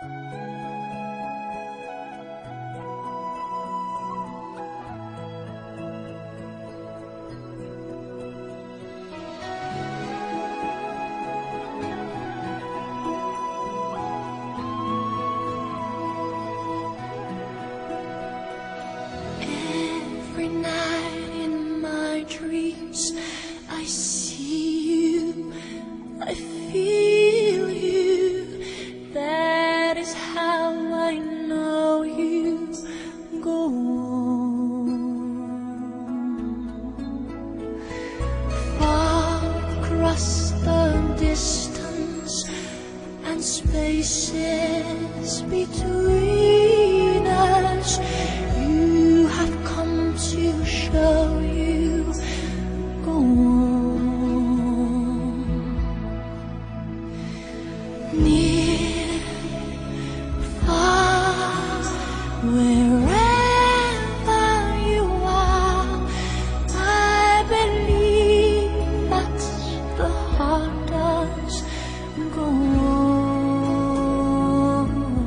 Every night in my dreams I see you, I feel you. That is how I know you. Go on. Far across the distance and spaces between us, you have come to show you. Go on. Near, far, wherever you are, I believe that the heart does go on.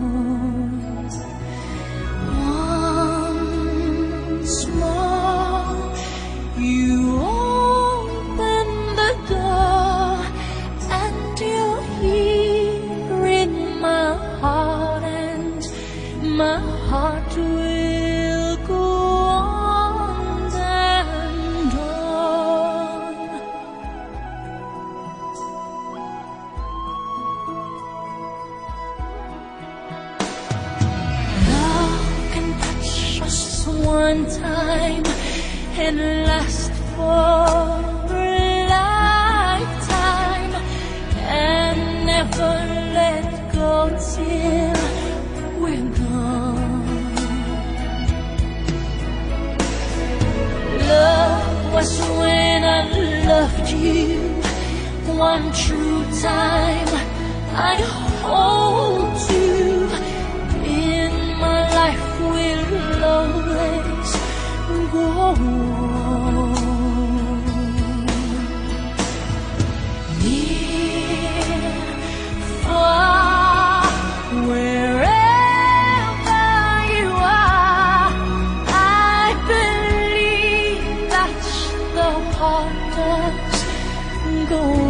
Once more, you open the door, and you're here in my heart, and my heart will go on and on. Love can touch us one time and last for a lifetime, and never let go till we're gone. Love was when I loved you one true time. I hold you in my life, will always go on. Near, far, wherever you are, I believe that the heart does go on.